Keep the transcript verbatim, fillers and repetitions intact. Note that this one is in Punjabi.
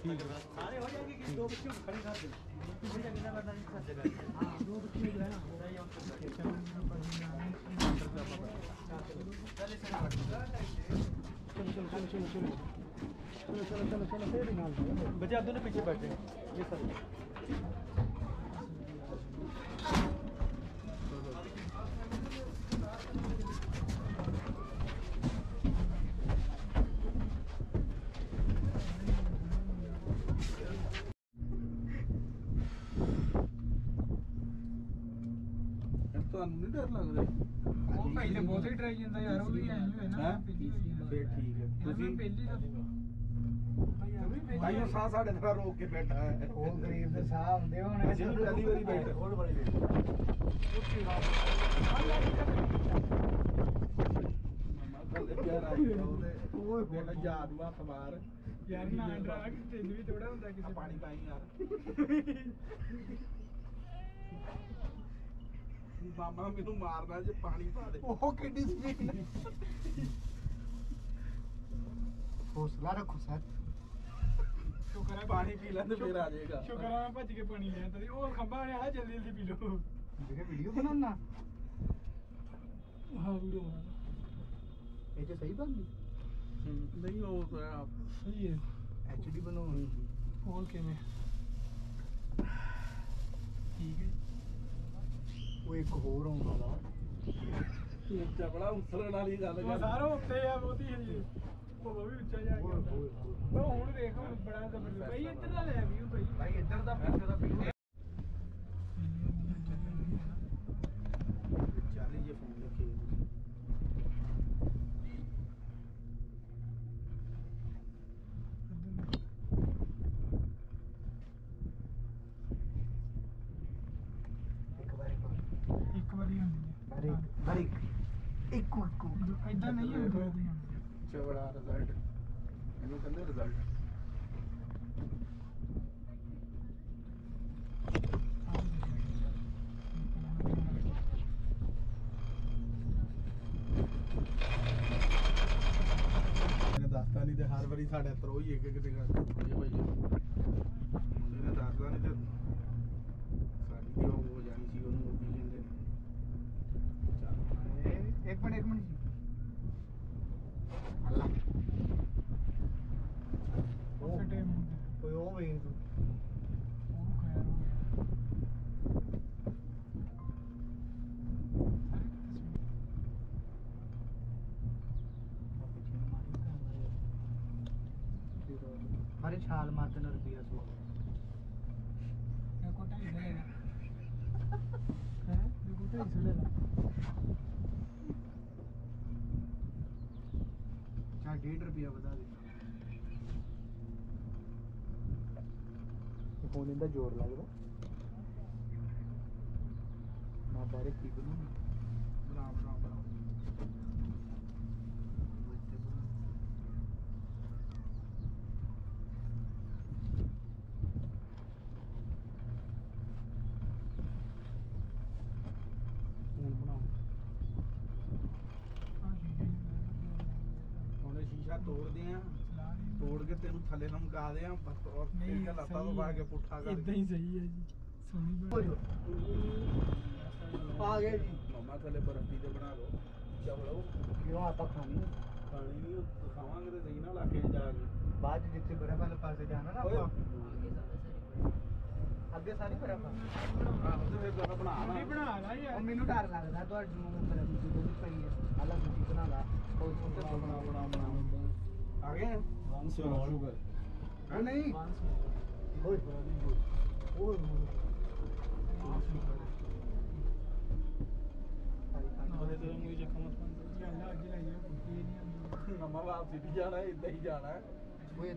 ठीक है सारे हो जाएंगे कि दो बच्चों को खड़े कर दे किसी जगह ना करना नहीं कर देगा हां दो बच्चे जो है ना सही हम चलो चलो चलो चलो चलो चलो चलो चलो चलो फिर निकाल बच्चे आप दोनों पीछे बैठे ये सर ਤੁਹਾਨੂੰ ਨਹੀਂ ਡਰ ਲੱਗਦਾ ਉਹ ਪਹਿਲੇ ਬਹੁਤ ਹੀ ਡਰਾਈ ਜਾਂਦਾ ਯਾਰ ਉਹ ਵੀ ਐਂ ਹੀ ਹੋਇਆ ਨਾ ਪਹਿਲੀ ਫੇਰ ਠੀਕ ਹੈ ਤੁਸੀਂ ਪਹਿਲੀ ਭਾਈ ਉਹ ਸਾਹ ਸਾਡੇ ਨਾਲ ਰੋਕ ਕੇ ਬੈਠਾ ਹੈ ਉਹ ਗਰੀਬ ਦੇ ਸਾਹ ਹੁੰਦੇ ਹੋਣੇ ਅਸੀਂ ਪਹਿਲੀ ਵਾਰੀ ਬੈਠੇ ਹੋਰ ਬੜੀ ਵੇਟ ਮਮਾ ਕੋਲੇ ਪਿਆਰ ਆਈ ਉਹਦੇ ਓਏ ਹੋਏ ਜਾਦੂ ਹੱਥ ਮਾਰ ਯਾਰ ਨਾ ਡਰਾ ਕੇ ਤੈਨੂੰ ਵੀ ਥੋੜਾ ਹੁੰਦਾ ਕਿਸੇ ਪਾਣੀ ਪਾਈ ਯਾਰ ਮਾਮਾ ਮੈਨੂੰ ਮਾਰਨਾ ਜੇ ਪਾਣੀ ਪਾ ਦੇ ਉਹ ਕਿੱਡੀ ਸਪੀਡ ਨਾਲ ਹੌਸਲਾ ਰੱਖੋ ਸਰ ਸ਼ੁਕਰ ਹੈ ਪਾਣੀ ਪੀ ਲੈਂਦੇ ਫੇਰ ਆ ਜਾਏਗਾ ਸ਼ੁਕਰ ਹੈ ਭੱਜ ਕੇ ਪਾਣੀ ਲਿਆ ਤਾਂ ਉਹ ਖੰਭਾ ਨੇ ਆ ਜਲਦੀ ਜਲਦੀ ਪੀ ਲਓ ਜਿਹੜੇ ਵੀਡੀਓ ਬਣਾਉਣਾ ਹਾਂ ਵੀਡੀਓ ਬਣਾਉਣਾ ਇਹ ਤੇ ਸਹੀ ਬਣਦੀ ਨਹੀਂ ਉਹ ਤਾਂ ਸਹੀ ਹੈ ਐਚਡੀ ਬਣਾਉਣੀ ਹੋਰ ਕਿਵੇਂ ਠੀਕ ਹੈ ਉਹ ਇੱਕ ਹੋਰ ਆਉਂਦਾ ਦਾ ਇਹ ਚਪੜਾ ਉਸਰਨ ਵਾਲੀ ਗੱਲ ਕਰ ਸਾਰੋ ਉੱਤੇ ਆ ਬਹੁਤੀ ਹੈ ਉਹ ਵੀ ਉੱਚਾ ਜਾ ਕੇ ਉਹ ਹੁਣ ਦੇਖ ਬੜਾ ਜ਼ਬਰਦਸਤ ਭਾਈ ਇੱਧਰ ਦਾ ਲੈ ਵੀਊ ਭਾਈ ਭਾਈ ਇੱਧਰ ਦਾ ਪਿੱਛੇ ਦਾ ਵੀਊ ਚੱਲ ਇਹ ਫੋਨ ਰੱਖੇ ਇੱਕ ਵਾਰੀ ਹੁੰਦੀ ਹੈ ਬਾਰੀਕ ਬਾਰੀਕ ਇੱਕ ਇੱਕ ਇਦਾਂ ਨਹੀਂ ਹੁੰਦੀ ਚਵੜਾ ਰਿਜ਼ਲਟ ਇਹਨੂੰ ਕਹਿੰਦੇ ਰਿਜ਼ਲਟ ਇਹਨੇ ਦੱਸਤਾ ਨਹੀਂ ਤੇ ਹਰ ਵਾਰੀ ਸਾਡੇ ਤਰੋ ਹੀ ਇੱਕ ਇੱਕ ਜਗ੍ਹਾ ਹੋਈ ਭਾਈ ਇਹਨੇ ਦੱਸਦਾ ਨਹੀਂ ਤੇ ਸਾਡੀ ਕਿਉਂ ਹੋ ਜਾਣੀ ਸੀ ਉਹਨੂੰ ਉਹ ਵੀ ਕਹਿੰਦੇ एक मिनट एक मिनट जी अल्लाह वो टाइम कोई और भी तो वो खैर हमारे छाल मारते ना रुपया सौ ये कोटा ही लेगा हैं ये कोटा ही लेगा चार डेढ़ रुपया बता दे फोन इंदा जोर लगदा ना बारे की बनू बना बना बना ਤੋੜਦੇ ਆ ਤੋੜ ਕੇ ਤੈਨੂੰ ਥੱਲੇ ਲਮਕਾਦੇ ਆ ਬਸ ਔਰ ਇੱਕ ਲੱਤਾਂ ਤੋਂ ਪਾ ਕੇ ਪੁੱਠਾ ਕਰ ਇਦਾਂ ਹੀ ਸਹੀ ਹੈ ਜੀ ਸੋਹਣੀ ਬਣ ਆ ਗਏ ਜੀ ਮਮਾ ਥੱਲੇ ਬਰਫੀ ਤੇ ਬਣਾ ਲਓ ਚਵਲੋ ਕਿਉਂ ਆਪਾਂ ਖਾਣੀ ਖਾਣੀ ਨਹੀਂ ਖਾਵਾਂਗੇ ਤੇ ਸਹੀ ਨਾ ਇਲਾਕੇ ਜਾ ਕੇ ਬਾਅਦ ਜਿੱਥੇ ਬਰਫ ਵਾਲੇ ਪਾਸੇ ਜਾਣਾ ਨਾ ਆਪਾਂ ਅੱਗੇ ਸਾਰੀ ਬਰਫ ਆ ਉਹਦੇ ਫਿਰ ਬਰਫ ਬਣਾ ਲਾ ਬਣਾ ਲਾ ਯਾਰ ਉਹ ਮੈਨੂੰ ਡਰ ਲੱਗਦਾ ਤੁਹਾਨੂੰ ਬਰਫ ਦੀ ਕੋਈ ਪਈ ਹੈ ਅਲੱਗ ਚੀਜ਼ ਬਣਾ ਲਾ ਉਹ ਉੱਤੇ ਬਣਾ ਬਣਾ ਬਣਾ आ गए वन शुगर है नहीं ओए ओए अरे तो मुझे जखम मत बंद कर अल्लाह अगे लाइए ये नहीं मम्मा वापस भी जाना है इधर ही जाना है